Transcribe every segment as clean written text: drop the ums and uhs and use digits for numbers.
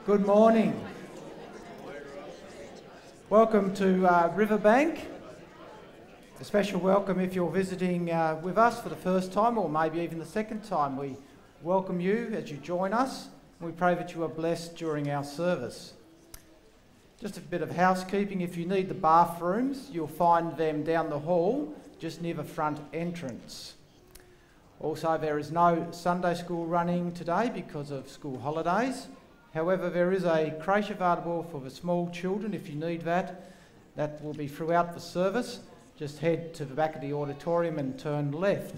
Good morning. Welcome to Riverbank. A special welcome if you're visiting with us for the first time or maybe even the second time. We welcome you as you join us. We pray that you are blessed during our service. Just a bit of housekeeping. If you need the bathrooms, you'll find them down the hall, just near the front entrance. Also, there is no Sunday school running today because of school holidays. However, there is a creche available for the small children if you need that. That will be throughout the service. Just head to the back of the auditorium and turn left.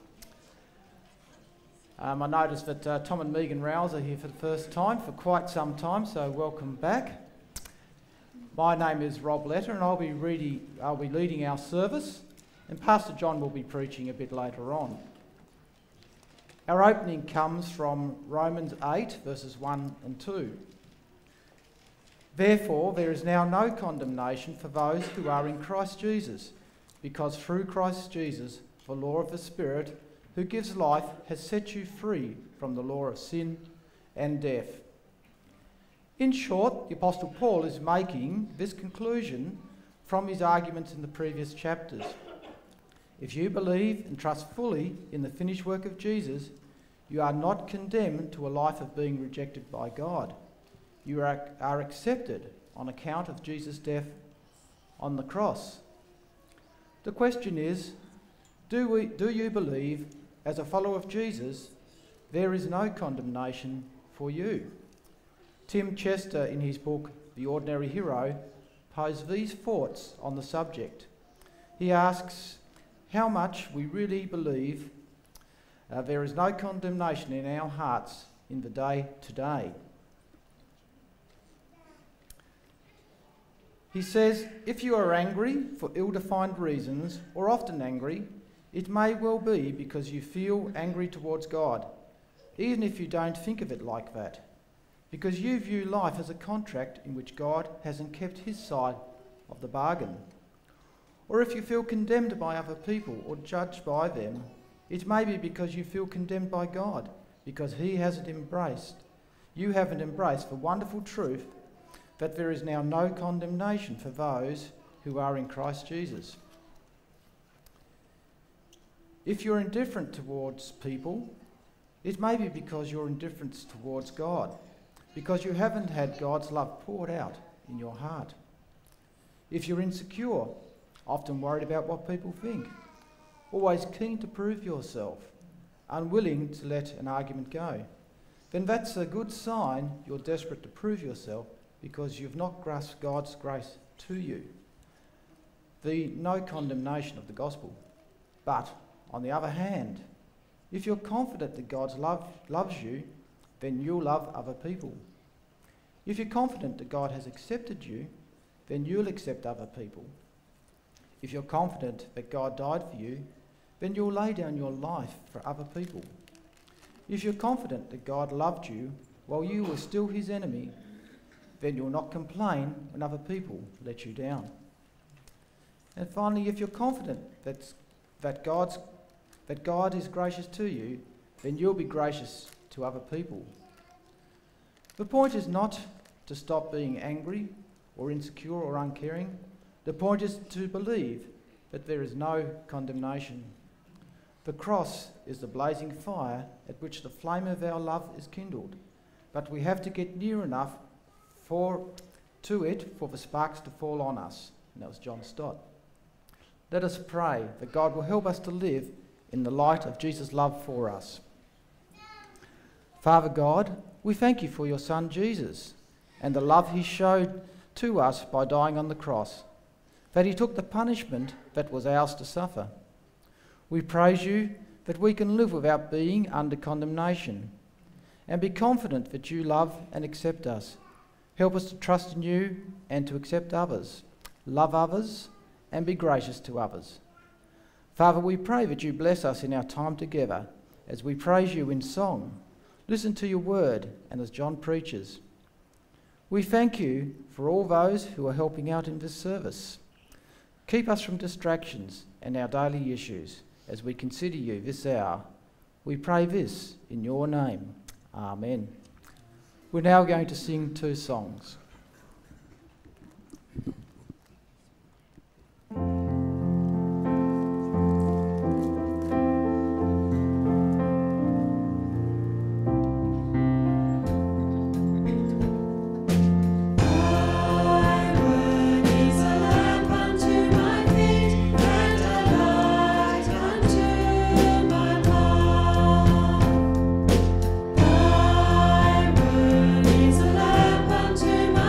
I noticed that Tom and Megan Rouse are here for the first time for quite some time, so welcome back. My name is Rob Letter and I'll be leading our service, and Pastor John will be preaching a bit later on. Our opening comes from Romans 8, verses 1 and 2. Therefore, there is now no condemnation for those who are in Christ Jesus, because through Christ Jesus, the law of the Spirit, who gives life, has set you free from the law of sin and death. In short, the Apostle Paul is making this conclusion from his arguments in the previous chapters. If you believe and trust fully in the finished work of Jesus, you are not condemned to a life of being rejected by God. You are accepted on account of Jesus' death on the cross. The question is, do you believe, as a follower of Jesus, there is no condemnation for you? Tim Chester, in his book The Ordinary Hero, posed these thoughts on the subject. He asks how much we really believe there is no condemnation in our hearts in the day today. He says, if you are angry for ill-defined reasons, or often angry, it may well be because you feel angry towards God, even if you don't think of it like that, because you view life as a contract in which God hasn't kept his side of the bargain. Or if you feel condemned by other people or judged by them, it may be because you feel condemned by God, because you haven't embraced the wonderful truth that there is now no condemnation for those who are in Christ Jesus. If you're indifferent towards people, it may be because you're indifferent towards God, because you haven't had God's love poured out in your heart. If you're insecure, often worried about what people think, always keen to prove yourself, unwilling to let an argument go, then that's a good sign you're desperate to prove yourself because you've not grasped God's grace to you. The no condemnation of the gospel. But, on the other hand, if you're confident that God's love loves you, then you'll love other people. If you're confident that God has accepted you, then you'll accept other people. If you're confident that God died for you, then you'll lay down your life for other people. If you're confident that God loved you while you were still his enemy, then you'll not complain when other people let you down. And finally, if you're confident that God is gracious to you, then you'll be gracious to other people. The point is not to stop being angry or insecure or uncaring. The point is to believe that there is no condemnation. The cross is the blazing fire at which the flame of our love is kindled, but we have to get near enough to it for the sparks to fall on us. And that was John Stott. Let us pray that God will help us to live in the light of Jesus' love for us. Father God, we thank you for your Son Jesus and the love he showed to us by dying on the cross, that he took the punishment that was ours to suffer. We praise you that we can live without being under condemnation and be confident that you love and accept us. Help us to trust in you and to accept others, love others, and be gracious to others. Father, we pray that you bless us in our time together as we praise you in song, listen to your word, and as John preaches. We thank you for all those who are helping out in this service. Keep us from distractions and our daily issues as we consider you this hour. We pray this in your name. Amen. We're now going to sing 2 songs. To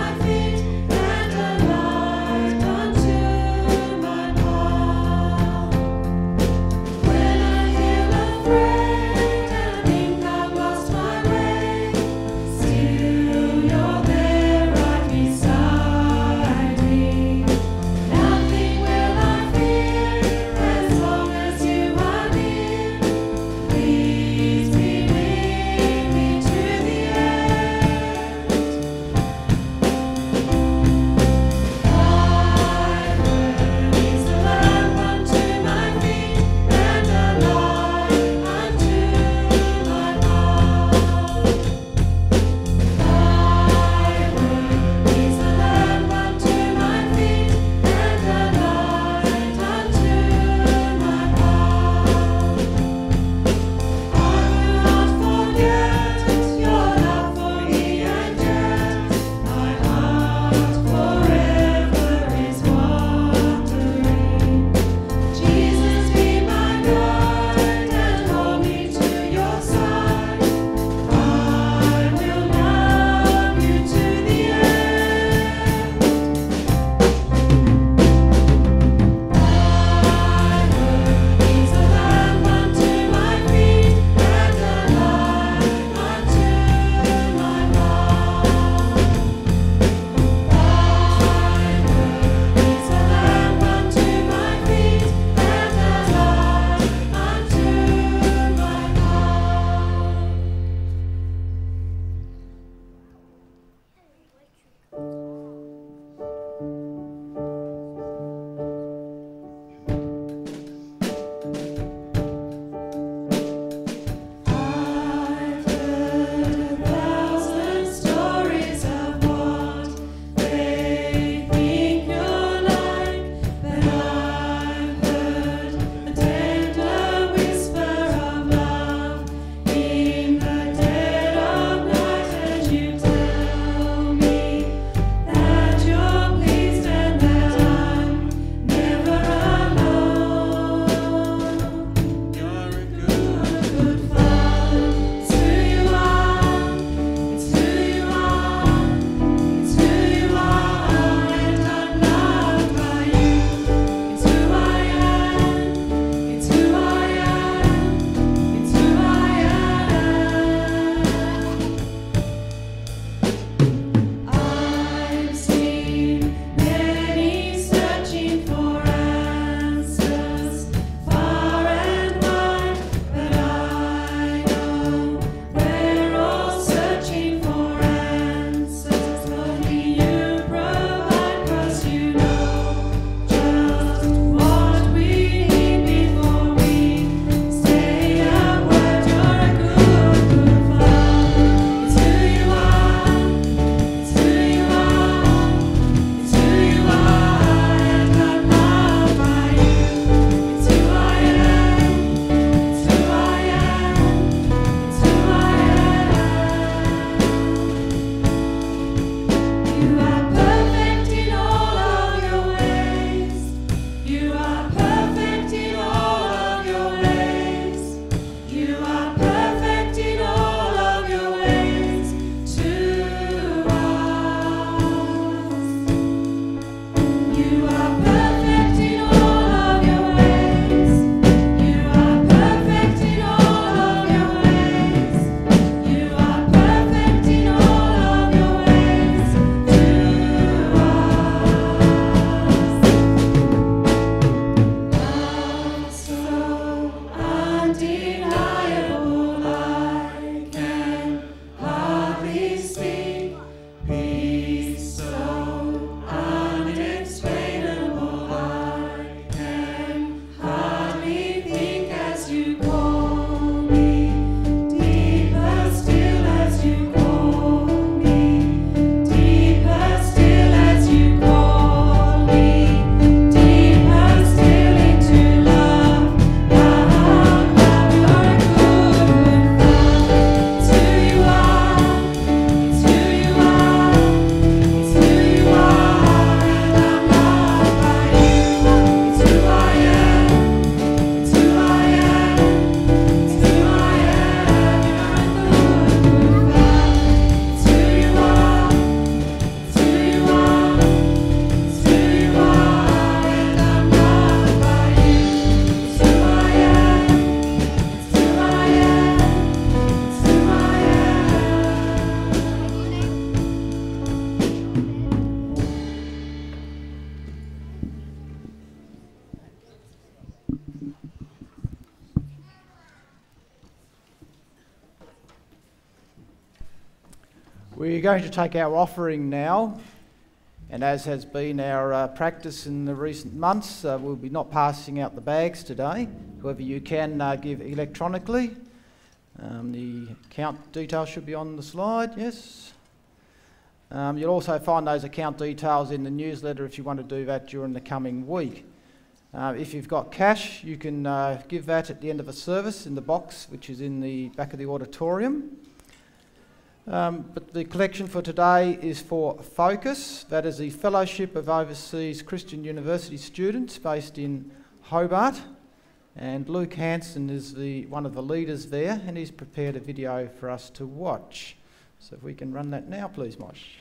We're going to take our offering now, and as has been our practice in the recent months, we'll be not passing out the bags today. However, you can give electronically. The account details should be on the slide, yes. You'll also find those account details in the newsletter if you want to do that during the coming week. If you've got cash, you can give that at the end of the service in the box, which is in the back of the auditorium. But the collection for today is for Focus. That is the Fellowship of Overseas Christian University Students based in Hobart. And Luke Hansen is one of the leaders there, and he's prepared a video for us to watch. So if we can run that now, please, Mosh.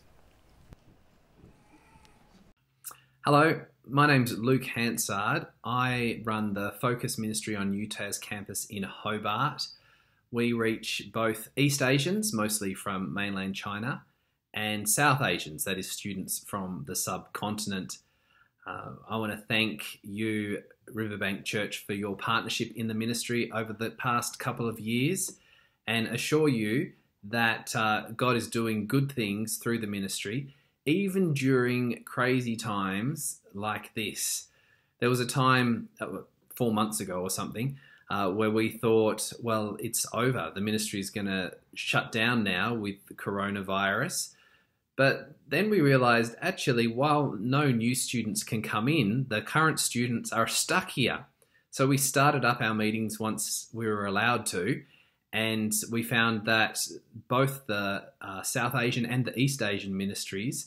Hello, my name's Luke Hansard. I run the Focus Ministry on UTAS campus in Hobart. We reach both East Asians, mostly from mainland China, and South Asians, that is students from the subcontinent. I want to thank you, Riverbank Church, for your partnership in the ministry over the past couple of years, and assure you that God is doing good things through the ministry, even during crazy times like this. There was a time 4 months ago or something where we thought, well, it's over. The ministry is going to shut down now with the coronavirus. But then we realised, actually, while no new students can come in, the current students are stuck here. So we started up our meetings once we were allowed to, and we found that both the South Asian and the East Asian ministries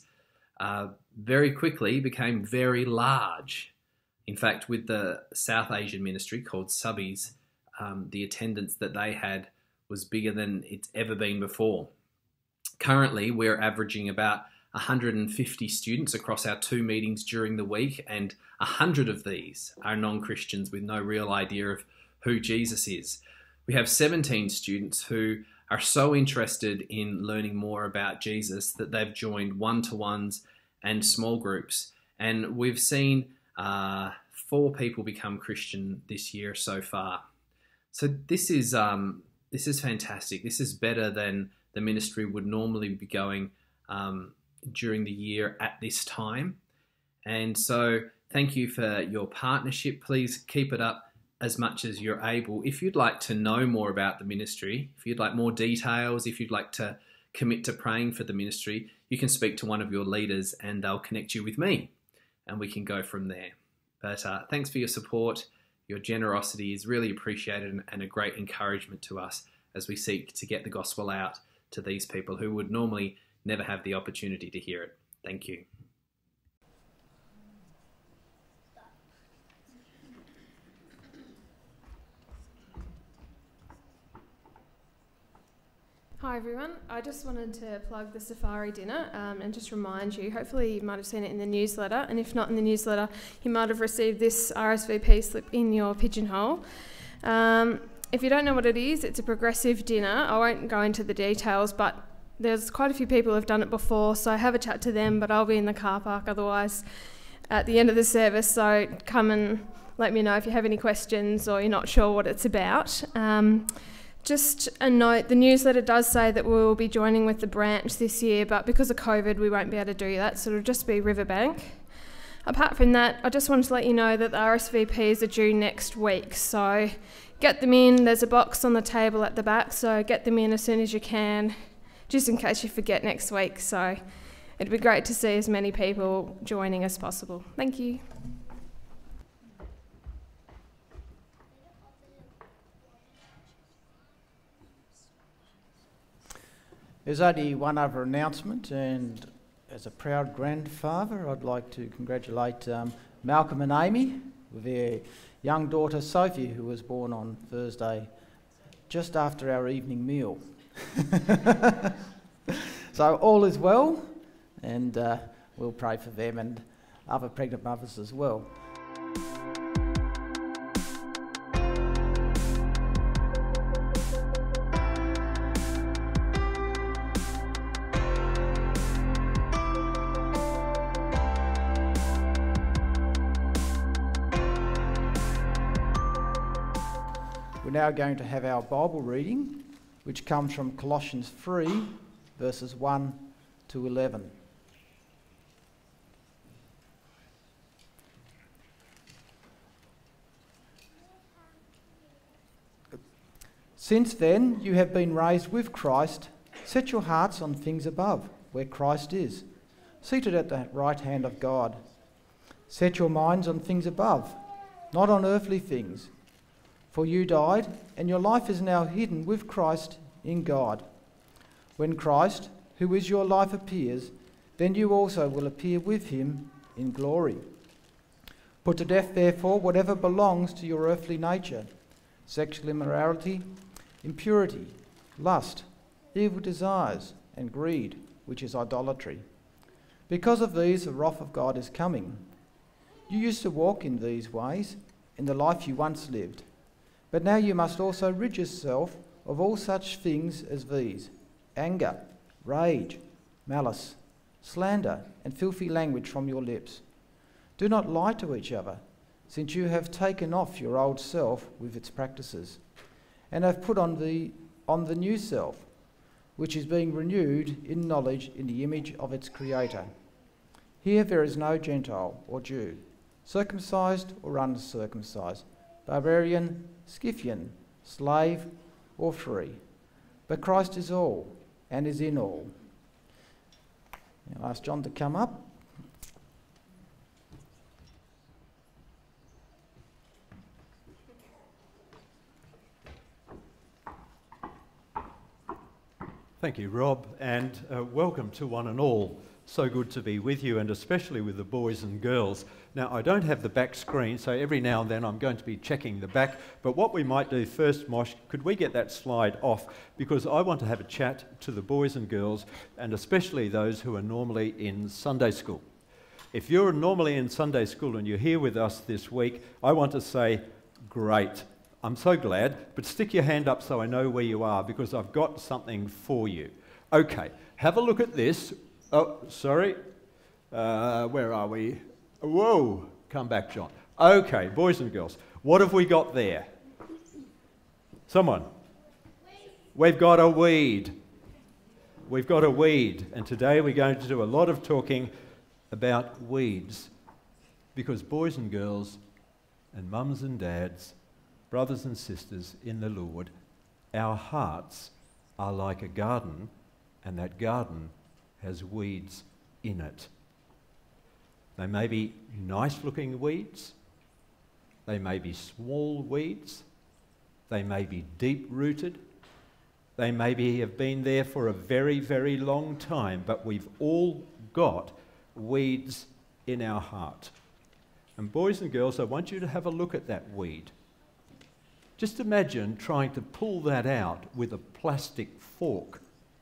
very quickly became very large. In fact, with the South Asian ministry called Subbies, the attendance that they had was bigger than it's ever been before. Currently, we're averaging about 150 students across our 2 meetings during the week, and 100 of these are non-Christians with no real idea of who Jesus is. We have 17 students who are so interested in learning more about Jesus that they've joined one-to-ones and small groups. And we've seen 4 people become Christian this year so far. So this is fantastic. This is better than the ministry would normally be going during the year at this time. And so thank you for your partnership. Please keep it up as much as you're able. If you'd like to know more about the ministry, if you'd like more details, if you'd like to commit to praying for the ministry, you can speak to one of your leaders and they'll connect you with me and we can go from there. But thanks for your support. Your generosity is really appreciated and a great encouragement to us as we seek to get the gospel out to these people who would normally never have the opportunity to hear it. Thank you. Hi everyone, I just wanted to plug the safari dinner and just remind you, hopefully you might have seen it in the newsletter, and if not in the newsletter, you might have received this RSVP slip in your pigeonhole. If you don't know what it is, it's a progressive dinner. I won't go into the details, but there's quite a few people who have done it before, so have a chat to them, but I'll be in the car park otherwise at the end of the service, so come and let me know if you have any questions or you're not sure what it's about. Just a note, the newsletter does say that we will be joining with the branch this year, but because of COVID we won't be able to do that, so it'll just be Riverbank. Apart from that, I just wanted to let you know that the RSVPs are due next week, so get them in. There's a box on the table at the back, so get them in as soon as you can, just in case you forget next week. So it'd be great to see as many people joining as possible. Thank you. There's only one other announcement, and as a proud grandfather, I'd like to congratulate Malcolm and Amy with their young daughter Sophie, who was born on Thursday, just after our evening meal. So all is well, and we'll pray for them and other pregnant mothers as well. We're now going to have our Bible reading, which comes from Colossians 3, verses 1 to 11. Since then you have been raised with Christ, set your hearts on things above, where Christ is, seated at the right hand of God. Set your minds on things above, not on earthly things. For you died, and your life is now hidden with Christ in God. When Christ, who is your life, appears, then you also will appear with him in glory. Put to death, therefore, whatever belongs to your earthly nature: sexual immorality, impurity, lust, evil desires, and greed, which is idolatry. Because of these, the wrath of God is coming. You used to walk in these ways in the life you once lived, but now you must also rid yourself of all such things as these: anger, rage, malice, slander, and filthy language from your lips. Do not lie to each other, since you have taken off your old self with its practices, and have put on the new self, which is being renewed in knowledge in the image of its Creator. Here there is no Gentile or Jew, circumcised or uncircumcised, barbarian, Scythian, slave or free, but Christ is all and is in all. I'll ask John to come up. Thank you, Rob, and welcome to one and all. So good to be with you, and especially with the boys and girls. Now, I don't have the back screen, so every now and then I'm going to be checking the back, but what we might do first, Mosh, could we get that slide off? Because I want to have a chat to the boys and girls, and especially those who are normally in Sunday school. If you're normally in Sunday school and you're here with us this week, I want to say, great. I'm so glad, but stick your hand up so I know where you are, because I've got something for you. Okay, have a look at this. Oh, sorry. Where are we? Whoa, come back, John. Okay, boys and girls, what have we got there? Someone? We've got a weed. We've got a weed, and today we're going to do a lot of talking about weeds, because boys and girls and mums and dads, brothers and sisters in the Lord, our hearts are like a garden, and that garden has weeds in it. They may be nice-looking weeds, they may be small weeds, they may be deep-rooted, they maybe have been there for a very, very long time, but we've all got weeds in our heart. And boys and girls, I want you to have a look at that weed. Just imagine trying to pull that out with a plastic fork,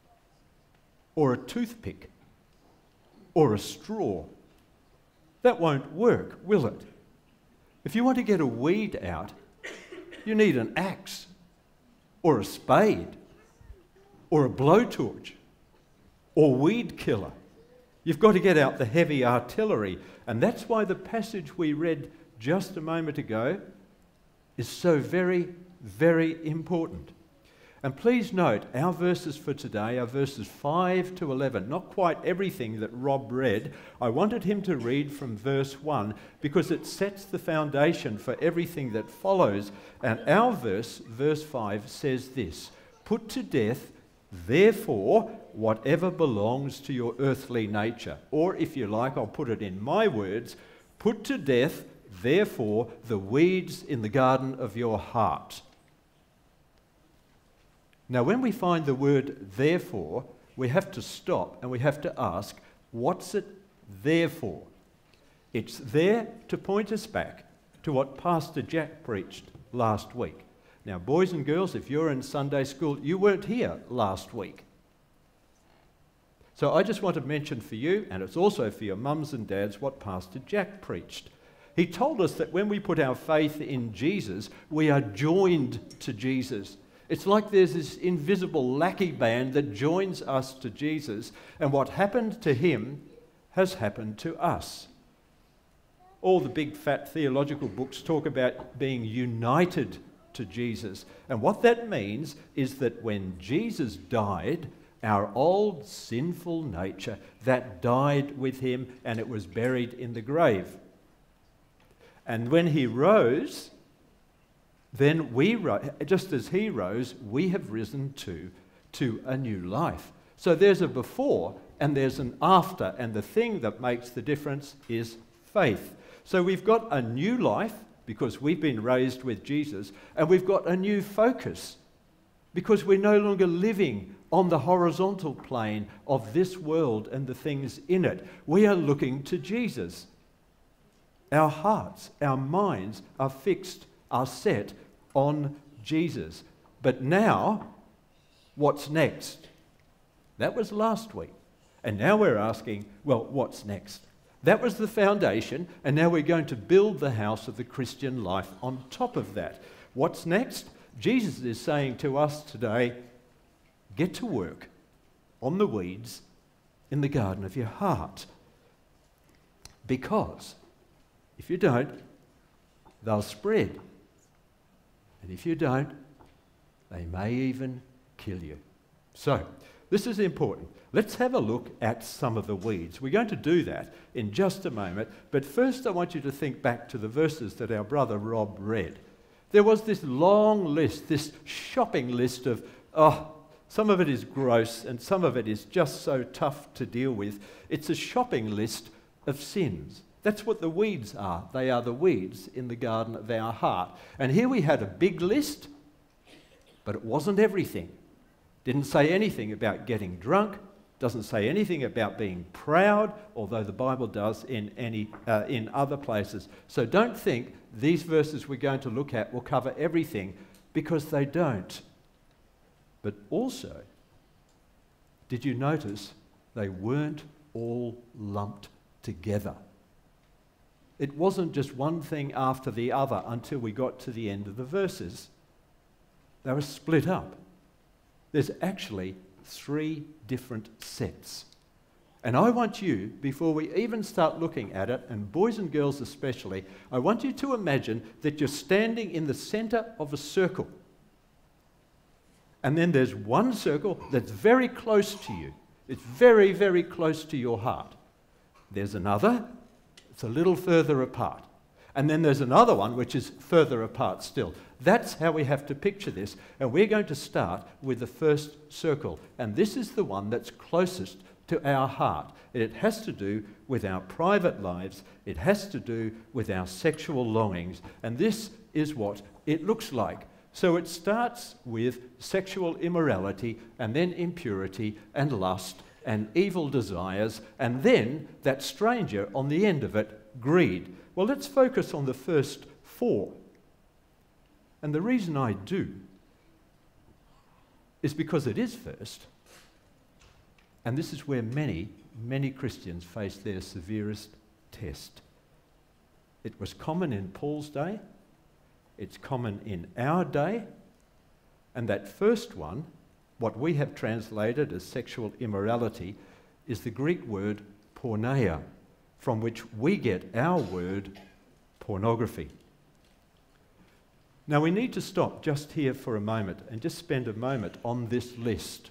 or a toothpick, or a straw. That won't work, will it? If you want to get a weed out, you need an axe, or a spade, or a blowtorch, or weed killer. You've got to get out the heavy artillery, and that's why the passage we read just a moment ago is so very, very important. And please note, our verses for today are verses 5 to 11. Not quite everything that Rob read. I wanted him to read from verse 1 because it sets the foundation for everything that follows. And our verse, verse 5, says this: "Put to death, therefore, whatever belongs to your earthly nature." Or if you like, I'll put it in my words: "Put to death, therefore, the weeds in the garden of your heart." Now, when we find the word therefore, we have to stop and we have to ask, what's it there for? It's there to point us back to what Pastor Jack preached last week. Now, boys and girls, if you're in Sunday school, you weren't here last week. So I just want to mention for you, and it's also for your mums and dads, what Pastor Jack preached. He told us that when we put our faith in Jesus, we are joined to Jesus. It's like there's this invisible lackey band that joins us to Jesus, and what happened to him has happened to us. All the big fat theological books talk about being united to Jesus, and what that means is that when Jesus died, our old sinful nature that died with him and it was buried in the grave. And when he rose, then just as he rose, we have risen to a new life. So there's a before and there's an after, and the thing that makes the difference is faith. So we've got a new life because we've been raised with Jesus, and we've got a new focus because we're no longer living on the horizontal plane of this world and the things in it. We are looking to Jesus. Our hearts, our minds are fixed, are set on Jesus. But now, what's next? That was last week. And now we're asking, well, what's next? That was the foundation, and now we're going to build the house of the Christian life on top of that. What's next? Jesus is saying to us today, get to work on the weeds in the garden of your heart. Because if you don't, they'll spread. And if you don't, they may even kill you. So, this is important. Let's have a look at some of the weeds. We're going to do that in just a moment, but first I want you to think back to the verses that our brother Rob read. There was this long list, this shopping list of, some of it is gross and some of it is just so tough to deal with. It's a shopping list of sins. That's what the weeds are. They are the weeds in the garden of our heart. And here we had a big list, but it wasn't everything. Didn't say anything about getting drunk, doesn't say anything about being proud, although the Bible does in other places. So don't think these verses we're going to look at will cover everything, because they don't. But also, did you notice they weren't all lumped together? It wasn't just one thing after the other until we got to the end of the verses. They were split up. There's actually 3 different sets. And I want you, before we even start looking at it, and boys and girls especially, I want you to imagine that you're standing in the center of a circle. And then there's one circle that's very close to you. It's very, very close to your heart. There's another, it's a little further apart. And then there's another one which is further apart still. That's how we have to picture this. And we're going to start with the first circle. And this is the one that's closest to our heart. It has to do with our private lives. It has to do with our sexual longings. And this is what it looks like. So it starts with sexual immorality, and then impurity and lust and evil desires, and then that stranger on the end of it, greed. Well, let's focus on the first 4. And the reason I do is because it is first. And this is where many, many Christians face their severest test. It was common in Paul's day. It's common in our day. And that first one, what we have translated as sexual immorality, is the Greek word porneia, from which we get our word pornography. Now we need to stop just here for a moment and just spend a moment on this list.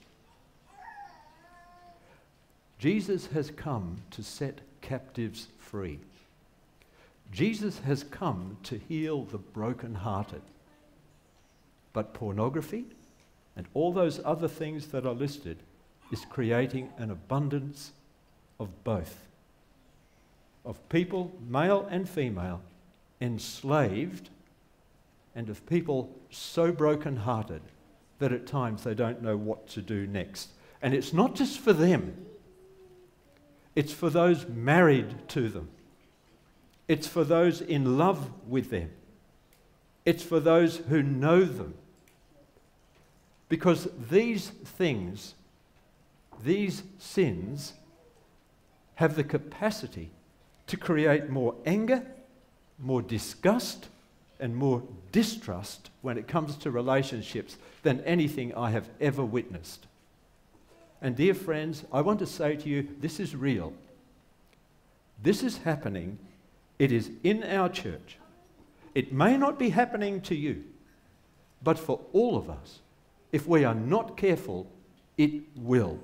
Jesus has come to set captives free. Jesus has come to heal the brokenhearted. But pornography and all those other things that are listed is creating an abundance of both. Of people, male and female, enslaved, and of people so broken-hearted that at times they don't know what to do next. And it's not just for them. It's for those married to them. It's for those in love with them. It's for those who know them. Because these things, these sins, have the capacity to create more anger, more disgust, and more distrust when it comes to relationships than anything I have ever witnessed. And dear friends, I want to say to you, this is real. This is happening. It is in our church. It may not be happening to you, but for all of us, if we are not careful, It will.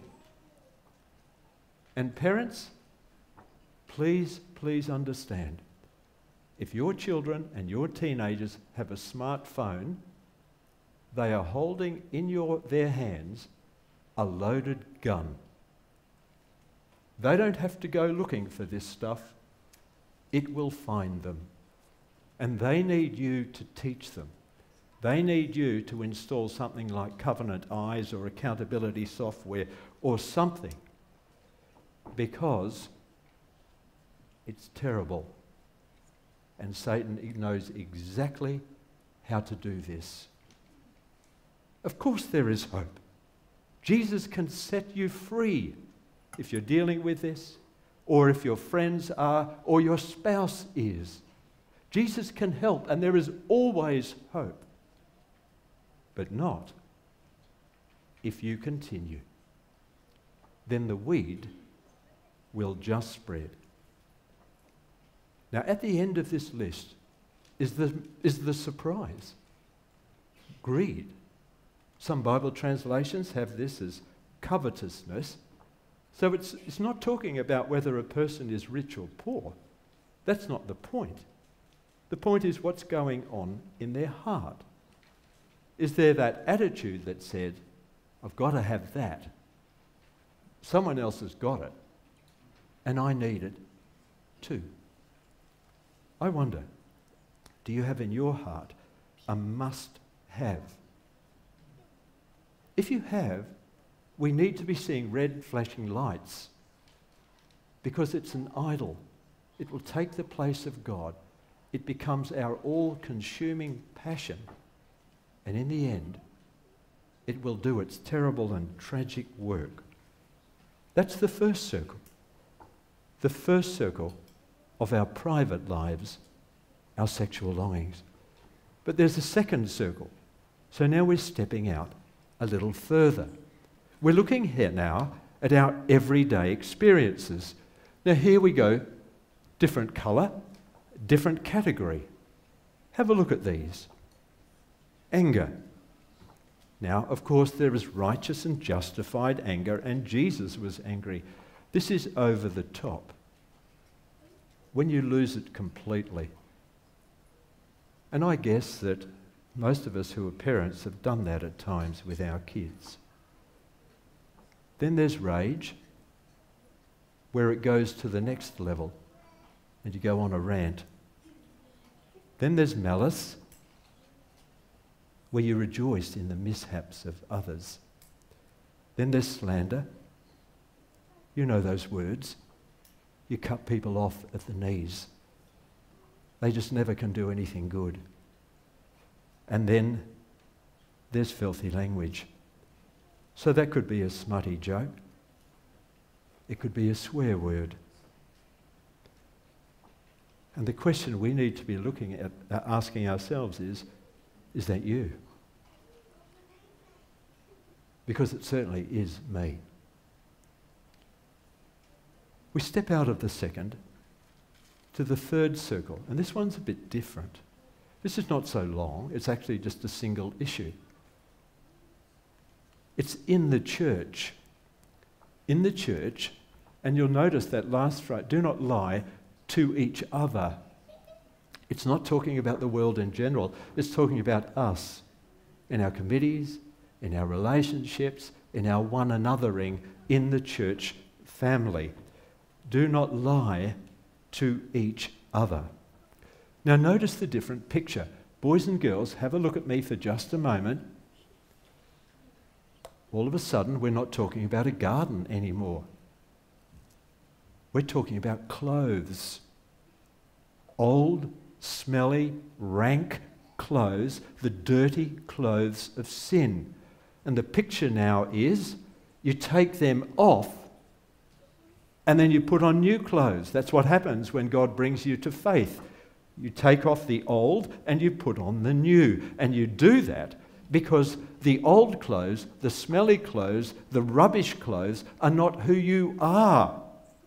And parents, please understand, if your children and your teenagers have a smartphone, they are holding in their hands a loaded gun. They don't have to go looking for this stuff. It will find them. And they need you to teach them. They need you to install something like Covenant Eyes or accountability software or something, because it's terrible. And Satan knows exactly how to do this. Of course there is hope. Jesus can set you free if you're dealing with this, or if your friends are, or your spouse is. Jesus can help, and there is always hope. But not if you continue. Then the weed will just spread. Now, at the end of this list is the surprise. Greed. Some Bible translations have this as covetousness. So it's not talking about whether a person is rich or poor. That's not the point. The point is what's going on in their heart. Is there that attitude that said, I've got to have that. Someone else has got it, and I need it too. I wonder, do you have in your heart a must-have? If you have, we need to be seeing red flashing lights, because it's an idol. It will take the place of God. It becomes our all-consuming passion, and in the end, it will do its terrible and tragic work. That's the first circle. The first circle of our private lives, our sexual longings. But there's a second circle. So now we're stepping out a little further. We're looking here now at our everyday experiences. Now here we go, different colour, different category. Have a look at these. Anger. Now, of course, there is righteous and justified anger, and Jesus was angry. This is over the top. When you lose it completely. And I guess that most of us who are parents have done that at times with our kids. Then there's rage, where it goes to the next level, and you go on a rant. Then there's malice, where you rejoice in the mishaps of others. Then there's slander. You know those words. You cut people off at the knees. They just never can do anything good. And then there's filthy language. So that could be a smutty joke. It could be a swear word. And the question we need to be looking at, asking ourselves is that you? Because it certainly is me. We step out of the second to the third circle, and this one's a bit different. This is not so long, it's actually just a single issue. It's in the church. In the church, and you'll notice that last phrase, do not lie to each other. It's not talking about the world in general, it's talking about us, in our committees, in our relationships, in our one anothering, in the church family. Do not lie to each other. Now notice the different picture. Boys and girls, have a look at me for just a moment. All of a sudden, we're not talking about a garden anymore. We're talking about clothes. Old, smelly, rank clothes, the dirty clothes of sin. And the picture now is, you take them off and then you put on new clothes. That's what happens when God brings you to faith. You take off the old and you put on the new. And you do that because the old clothes, the smelly clothes, the rubbish clothes are not who you are.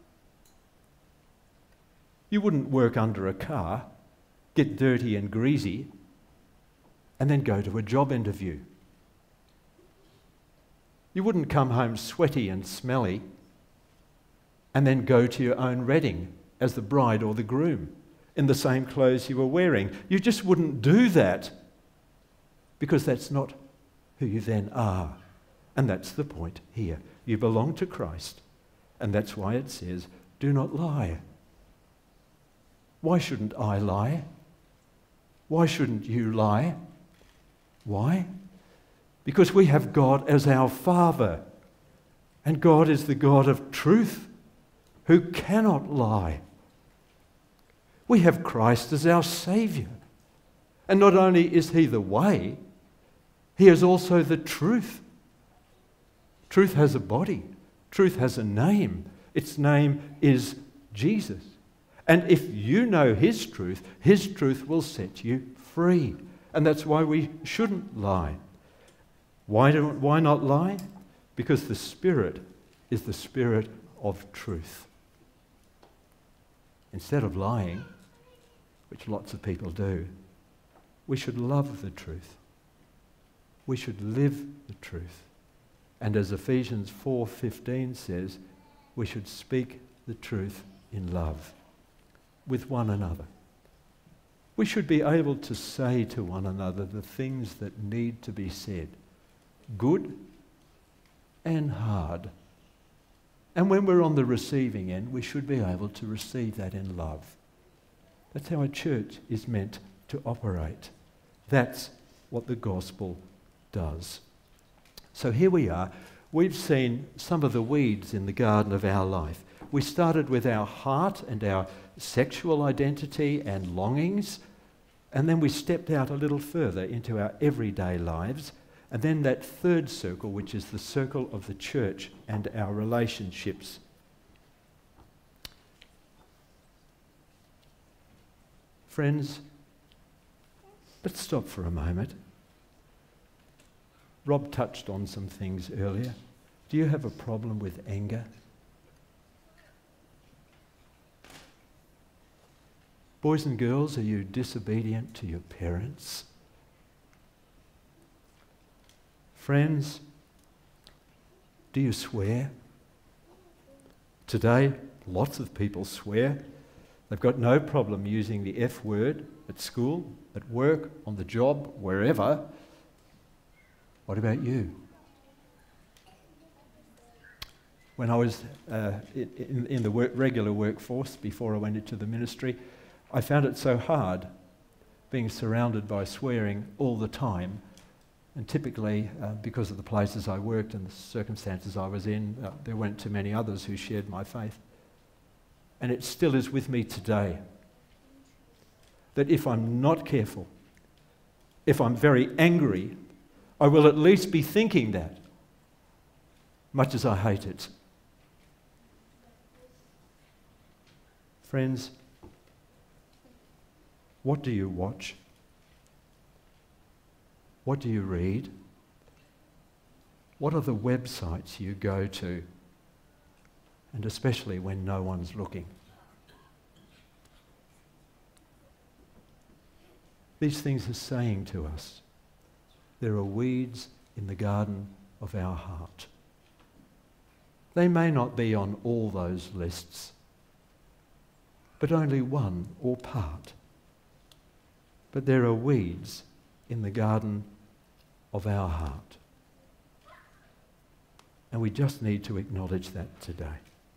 You wouldn't work under a car, get dirty and greasy, and then go to a job interview. You wouldn't come home sweaty and smelly and then go to your own wedding as the bride or the groom in the same clothes you were wearing. You just wouldn't do that because that's not who you then are. And that's the point here. You belong to Christ, and that's why it says, do not lie. Why shouldn't I lie? Why shouldn't you lie? Why? Because we have God as our Father, and God is the God of truth, who cannot lie. We have Christ as our Saviour, and not only is He the way, He is also the truth. Truth has a body. Truth has a name. Its name is Jesus. And if you know His truth will set you free. And that's why we shouldn't lie. Why not lie? Because the Spirit is the Spirit of truth. Instead of lying, which lots of people do, we should love the truth. We should live the truth. And as Ephesians 4:15 says, we should speak the truth in love with one another. We should be able to say to one another the things that need to be said, good and hard. And when we're on the receiving end, we should be able to receive that in love. That's how a church is meant to operate. That's what the gospel does. So here we are. We've seen some of the weeds in the garden of our life. We started with our heart and our sexual identity and longings, and then we stepped out a little further into our everyday lives, and then that third circle, which is the circle of the church and our relationships. Friends, let's stop for a moment. Rob touched on some things earlier. Do you have a problem with anger? Boys and girls, are you disobedient to your parents? Friends, do you swear? Today, lots of people swear. They've got no problem using the F word at school, at work, on the job, wherever. What about you? When I was in the regular workforce before I went into the ministry, I found it so hard being surrounded by swearing all the time. And typically, because of the places I worked and the circumstances I was in, there weren't too many others who shared my faith. And it still is with me today. That if I'm not careful, if I'm very angry, I will at least be thinking that, much as I hate it. Friends, what do you watch? What do you read? What are the websites you go to? And especially when no one's looking. These things are saying to us, there are weeds in the garden of our heart. They may not be on all those lists, but only one or part. But there are weeds in the garden of our heart. And we just need to acknowledge that today.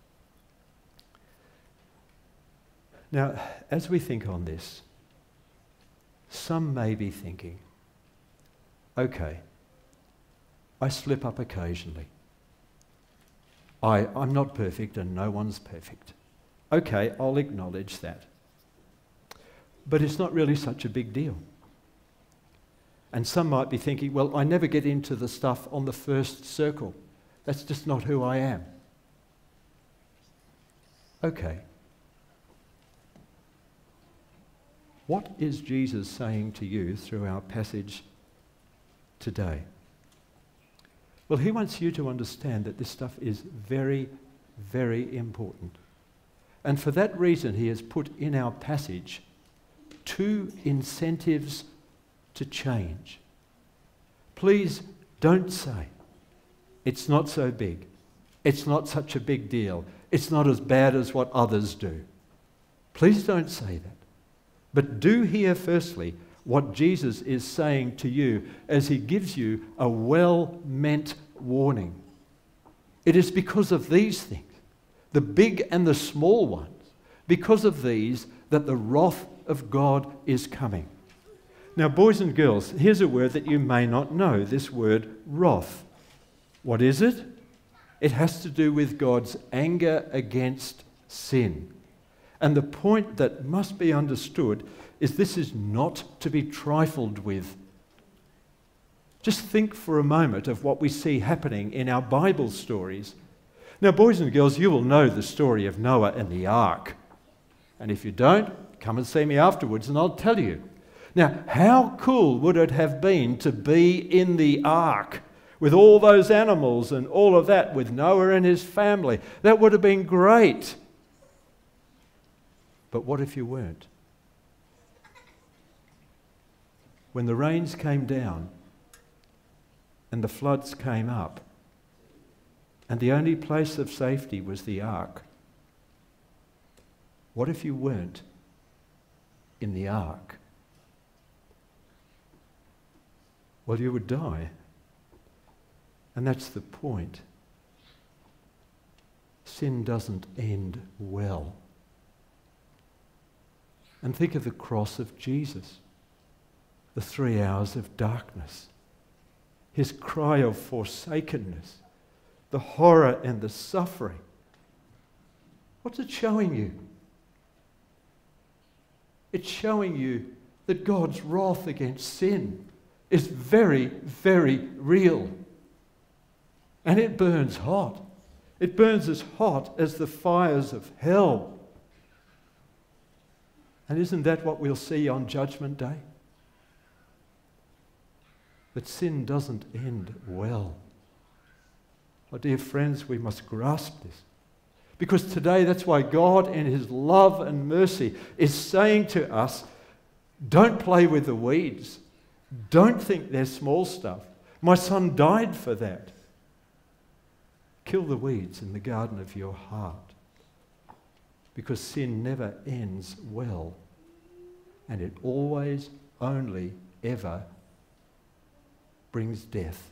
Now, as we think on this, some may be thinking, okay, I slip up occasionally. I'm not perfect and no one's perfect. Okay, I'll acknowledge that. But it's not really such a big deal. And some might be thinking, well, I never get into the stuff on the first circle. That's just not who I am. Okay. What is Jesus saying to you through our passage today? Well, he wants you to understand that this stuff is very, very important. And for that reason, he has put in our passage 2 incentives to change. Please don't say, It's not so big. It's not such a big deal. It's not as bad as what others do. Please don't say that. But do hear firstly what Jesus is saying to you as he gives you a well-meant warning. It is because of these things, the big and the small ones, because of these that the wrath of God is coming. Now, boys and girls, here's a word that you may not know, this word wrath. What is it? It has to do with God's anger against sin. And the point that must be understood is this is not to be trifled with. Just think for a moment of what we see happening in our Bible stories. Now, boys and girls, you will know the story of Noah and the ark. And if you don't, come and see me afterwards and I'll tell you. Now, how cool would it have been to be in the ark with all those animals and all of that, with Noah and his family? That would have been great. But what if you weren't? When the rains came down and the floods came up, and the only place of safety was the ark, what if you weren't in the ark? Well, you would die. And that's the point. Sin doesn't end well. And think of the cross of Jesus, the 3 hours of darkness, his cry of forsakenness, the horror and the suffering. What's it showing you? It's showing you that God's wrath against sin is very, very real. And it burns hot. It burns as hot as the fires of hell. And isn't that what we'll see on Judgment Day? That sin doesn't end well. Oh, dear friends, we must grasp this. Because today, that's why God, in his love and mercy, is saying to us, don't play with the weeds. Don't think they're small stuff. My son died for that. Kill the weeds in the garden of your heart. Because sin never ends well. And it always, only, ever brings death.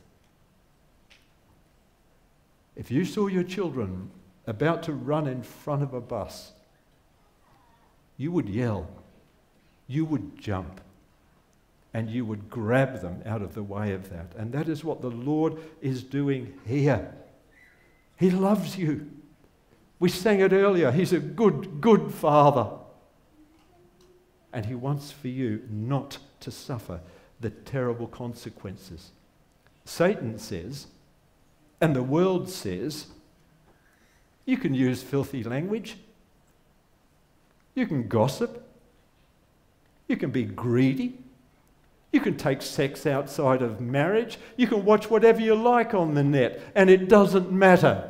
If you saw your children about to run in front of a bus, you would yell, you would jump, and you would grab them out of the way of that. And that is what the Lord is doing here. He loves you. We sang it earlier. He's a good, good Father. And he wants for you not to suffer the terrible consequences. Satan says, and the world says, you can use filthy language. You can gossip. You can be greedy. You can take sex outside of marriage. You can watch whatever you like on the net, and it doesn't matter.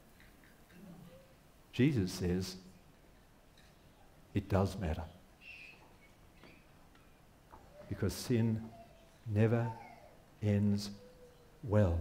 Jesus says, it does matter. Because sin never ends well.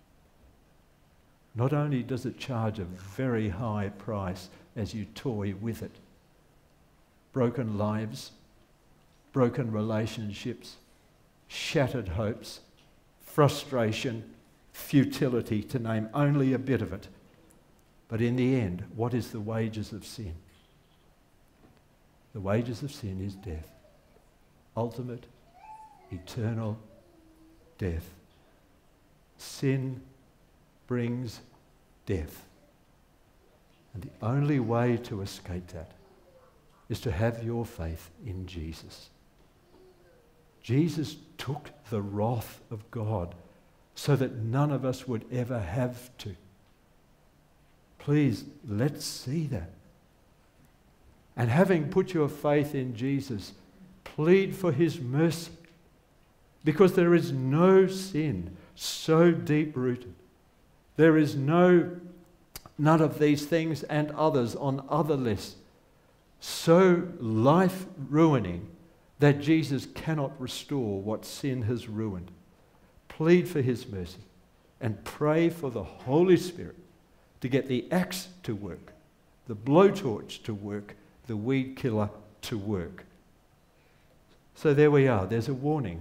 Not only does it charge a very high price as you toy with it, broken lives, broken relationships, shattered hopes, frustration, futility, to name only a bit of it. But in the end, what is the wages of sin? The wages of sin is death. Ultimate, eternal death. Sin brings death. And the only way to escape that is to have your faith in Jesus. Jesus took the wrath of God so that none of us would ever have to. Please, let's see that. And having put your faith in Jesus, plead for his mercy. Because there is no sin so deep-rooted. There is none of these things and others on other lists so life-ruining that Jesus cannot restore what sin has ruined. Plead for his mercy and pray for the Holy Spirit to get the axe to work, the blowtorch to work, the weed killer to work. So there we are. There's a warning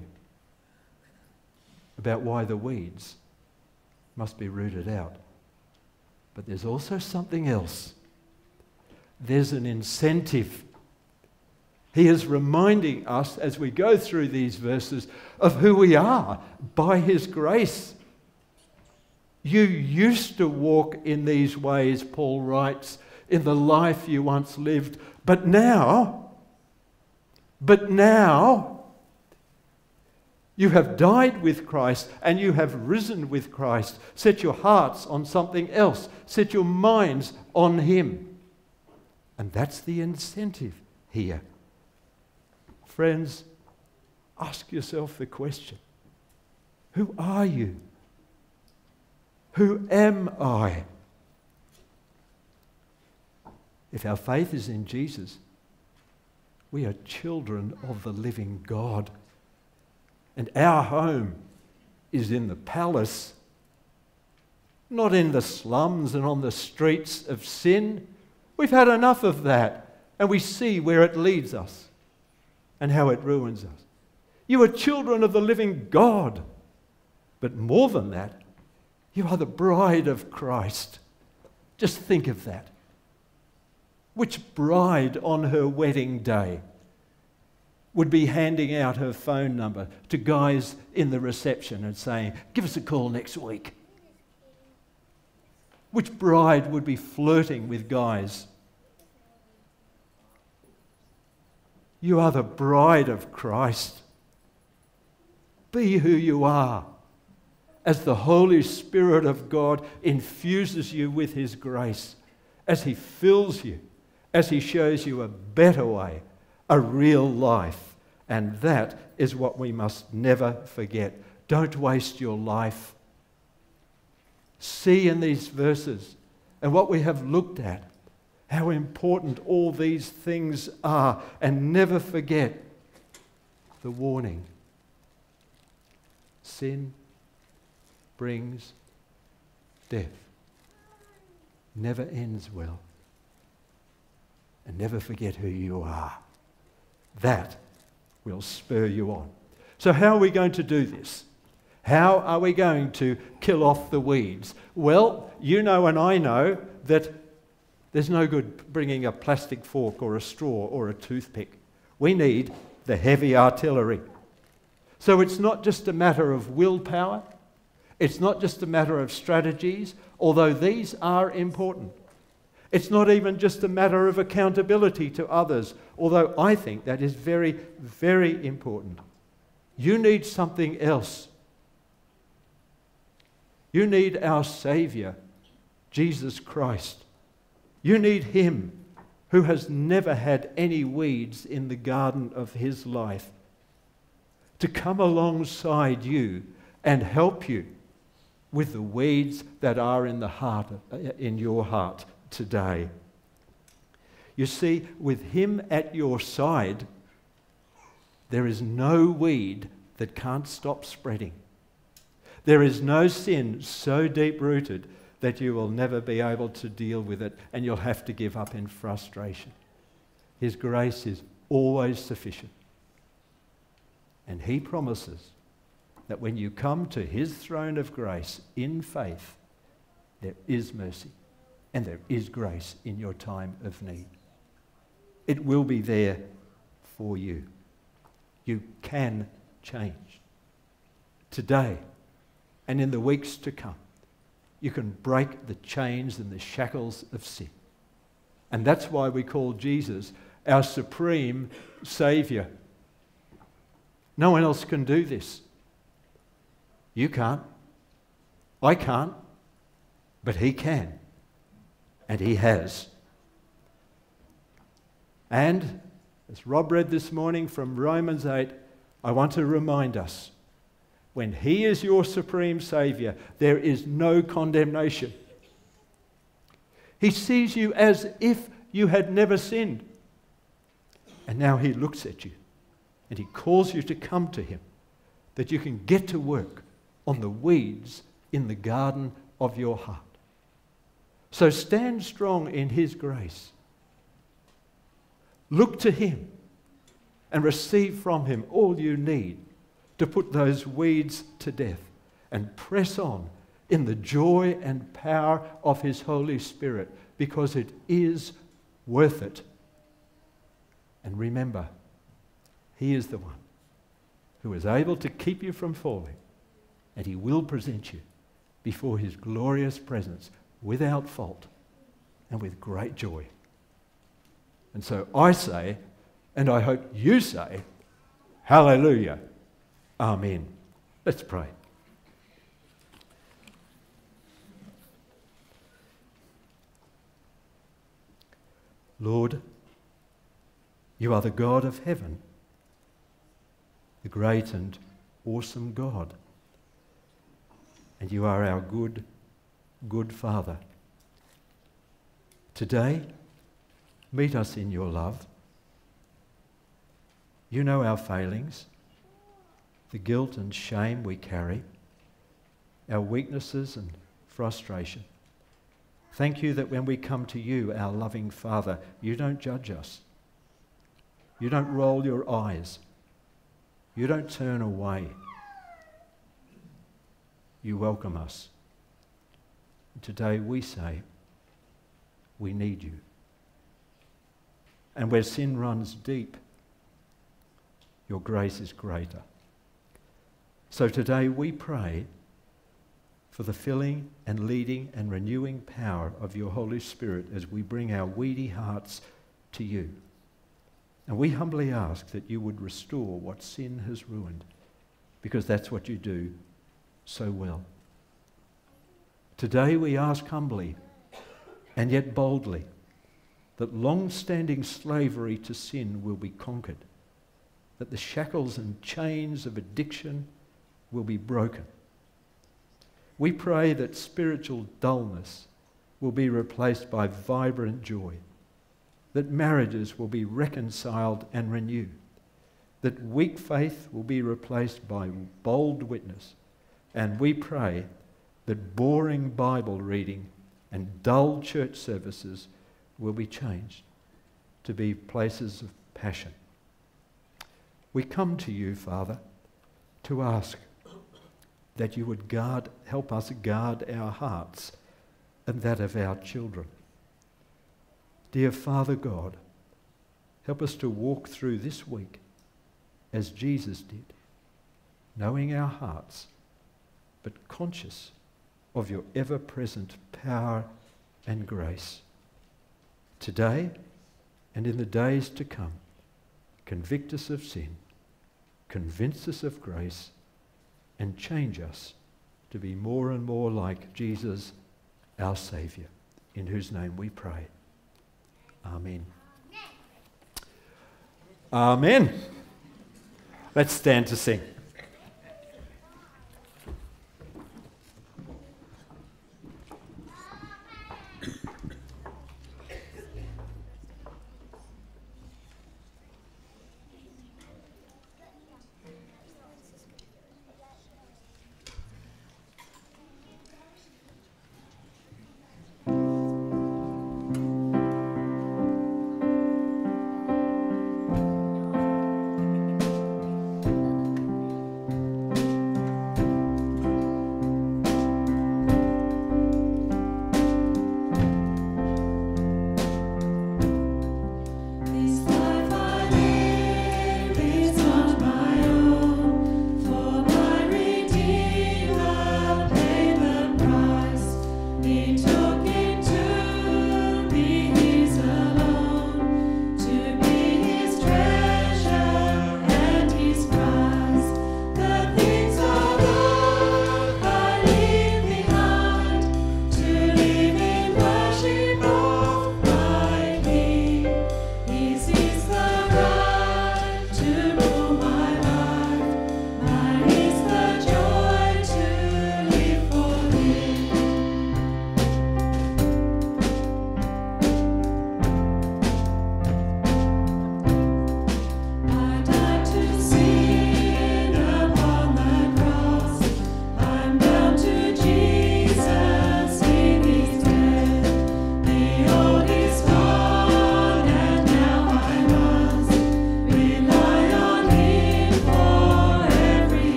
about why the weeds must be rooted out. But there's also something else. There's an incentive. He is reminding us as we go through these verses of who we are by His grace. You used to walk in these ways, Paul writes, in the life you once lived, but now you have died with Christ and you have risen with Christ. Set your hearts on something else. Set your minds on Him. And that's the incentive here. Friends, ask yourself the question, who are you? Who am I? If our faith is in Jesus, we are children of the living God. And our home is in the palace, not in the slums and on the streets of sin. We've had enough of that, and we see where it leads us and how it ruins us. You are children of the living God. But more than that, you are the bride of Christ. Just think of that. Which bride on her wedding day would be handing out her phone number to guys in the reception and saying, give us a call next week? Which bride would be flirting with guys? You are the bride of Christ. Be who you are as the Holy Spirit of God infuses you with His grace, as He fills you, as He shows you a better way, a real life. And that is what we must never forget. Don't waste your life. See in these verses and what we have looked at how important all these things are, and never forget the warning. Sin brings death. Never ends well. And never forget who you are. That will spur you on. So how are we going to do this? How are we going to kill off the weeds? Well, you know and I know that there's no good bringing a plastic fork or a straw or a toothpick. We need the heavy artillery. So it's not just a matter of willpower. It's not just a matter of strategies, although these are important. It's not even just a matter of accountability to others, although I think that is very, very important. You need something else. You need our Saviour, Jesus Christ. You need Him who has never had any weeds in the garden of His life to come alongside you and help you with the weeds that are in the heart, in your heart today. You see, with Him at your side, there is no weed that can't stop spreading. There is no sin so deep-rooted that you will never be able to deal with it and you'll have to give up in frustration. His grace is always sufficient. And He promises that when you come to His throne of grace in faith, there is mercy and there is grace in your time of need. It will be there for you. You can change. Today and in the weeks to come, you can break the chains and the shackles of sin. And that's why we call Jesus our supreme Saviour. No one else can do this. You can't. I can't. But He can. And He has. And, as Rob read this morning from Romans 8, I want to remind us, when He is your supreme Saviour, there is no condemnation. He sees you as if you had never sinned. And now He looks at you and He calls you to come to Him, that you can get to work on the weeds in the garden of your heart. So stand strong in his grace. Look to him and receive from him all you need to put those weeds to death, and press on in the joy and power of his Holy Spirit, because it is worth it. And remember, he is the one who is able to keep you from falling, and he will present you before his glorious presence without fault and with great joy. And so I say, and I hope you say, hallelujah, amen. Let's pray. Lord, you are the God of heaven, the great and awesome God. And you are our good, good Father. Today, meet us in your love. You know our failings, the guilt and shame we carry, our weaknesses and frustration. Thank you that when we come to you, our loving Father, you don't judge us. You don't roll your eyes. You don't turn away. You welcome us. Today we say, we need you. And where sin runs deep, your grace is greater. So today we pray for the filling and leading and renewing power of your Holy Spirit as we bring our weedy hearts to you. And we humbly ask that you would restore what sin has ruined, because that's what you do so well. Today we ask humbly and yet boldly that long-standing slavery to sin will be conquered, that the shackles and chains of addiction will be broken. We pray that spiritual dullness will be replaced by vibrant joy, that marriages will be reconciled and renewed, that weak faith will be replaced by bold witness, and we pray that boring Bible reading and dull church services will be changed to be places of passion. We come to you, Father, to ask that you would help us guard our hearts and that of our children. Dear Father God, help us to walk through this week as Jesus did, knowing our hearts, but conscious of your ever-present power and grace. Today and in the days to come, convict us of sin, convince us of grace, and change us to be more and more like Jesus, our Saviour, in whose name we pray. Amen. Amen. Let's stand to sing.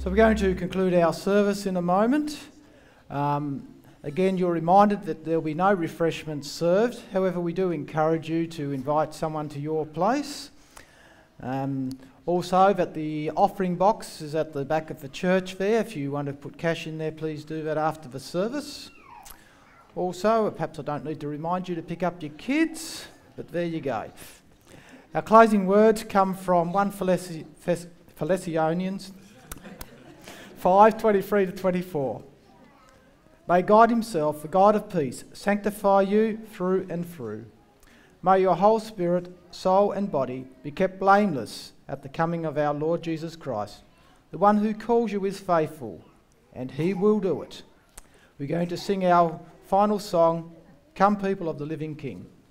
So we're going to conclude our service in a moment. Again, you're reminded that there'll be no refreshments served. However, we do encourage you to invite someone to your place. Also, that the offering box is at the back of the church there. If you want to put cash in there, please do that after the service. Also, perhaps I don't need to remind you to pick up your kids, but there you go. Our closing words come from 1 Thessalonians 5:23 to 24. May God himself, the God of peace, sanctify you through and through. May your whole spirit, soul and body be kept blameless at the coming of our Lord Jesus Christ. The one who calls you is faithful, and he will do it. We're going to sing our final song, Come People of the Living King.